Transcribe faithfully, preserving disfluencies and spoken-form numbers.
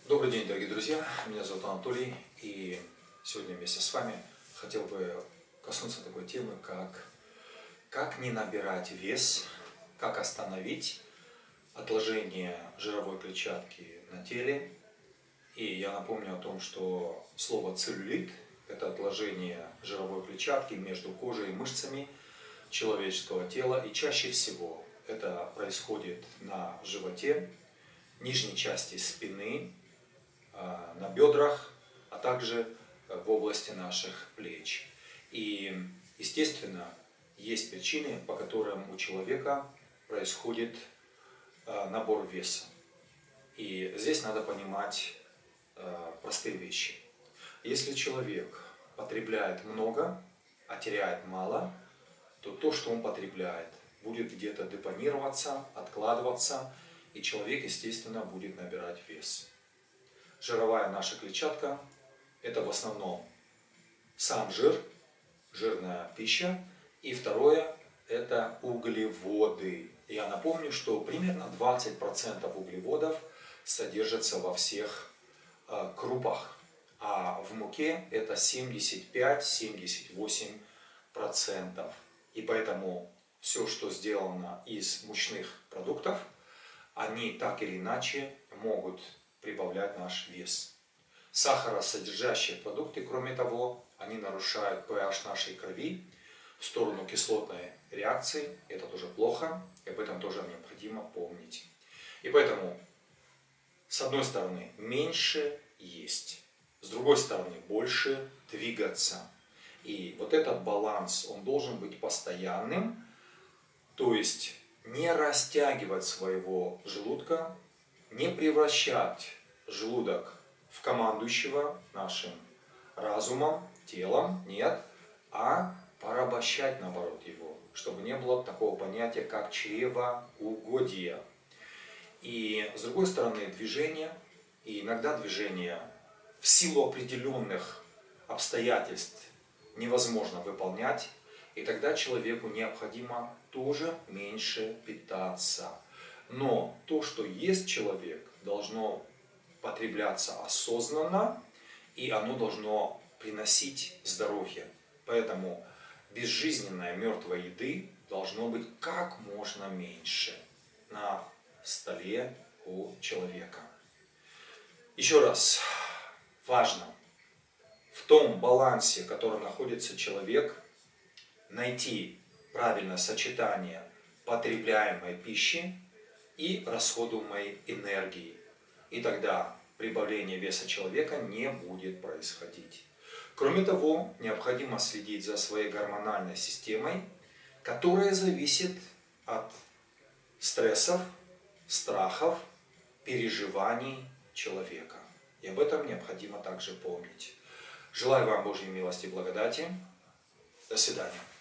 Добрый день, дорогие друзья, меня зовут Анатолий, и сегодня вместе с вами хотел бы коснуться такой темы, как как не набирать вес, как остановить отложение жировой клетчатки на теле. И я напомню о том, что слово целлюлит – это отложение жировой клетчатки между кожей и мышцами человеческого тела, и чаще всего это происходит на животе, нижней части спины, на бедрах, а также в области наших плеч. И, естественно, есть причины, по которым у человека происходит набор веса. И здесь надо понимать простые вещи. Если человек потребляет много, а теряет мало, то то, что он потребляет, будет где-то депонироваться, откладываться, и человек, естественно, будет набирать вес. Жировая наша клетчатка – это в основном сам жир, жирная пища. И второе – это углеводы. Я напомню, что примерно двадцать процентов углеводов содержатся во всех э, крупах, а в муке это семьдесят пять — семьдесят восемь процентов. И поэтому все, что сделано из мучных продуктов, они так или иначе могут прибавлять наш вес. Сахаросодержащие продукты, кроме того, они нарушают pH нашей крови в сторону кислотной реакции. Это тоже плохо, и об этом тоже необходимо помнить. И поэтому, с одной стороны, меньше есть, с другой стороны, больше двигаться. И вот этот баланс, он должен быть постоянным, то есть не растягивать своего желудка, не превращать желудок в командующего нашим разумом, телом, нет, а порабощать, наоборот, его, чтобы не было такого понятия, как чревоугодие. И, с другой стороны, движение, и иногда движение в силу определенных обстоятельств невозможно выполнять, и тогда человеку необходимо тоже меньше питаться. Но то, что ест человек, должно потребляться осознанно, и оно должно приносить здоровье. Поэтому безжизненной мертвой еды должно быть как можно меньше на столе у человека. Еще раз, важно в том балансе, в котором находится человек, найти правильное сочетание потребляемой пищи и расходуемой энергии. И тогда прибавление веса человека не будет происходить. Кроме того, необходимо следить за своей гормональной системой, которая зависит от стрессов, страхов, переживаний человека. И об этом необходимо также помнить. Желаю вам Божьей милости и благодати. До свидания.